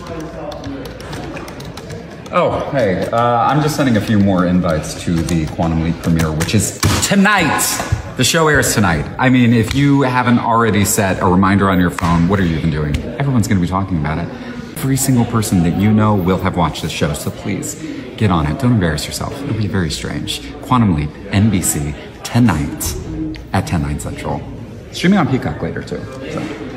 Oh, hey, I'm just sending a few more invites to the Quantum Leap premiere, which is tonight. The show airs tonight. I mean, if you haven't already set a reminder on your phone, what are you even doing? Everyone's gonna be talking about it. Every single person that you know will have watched this show, so please, get on it. Don't embarrass yourself. It'll be very strange. Quantum Leap, NBC, tonight at 10/9 Central. Streaming on Peacock later, too. So.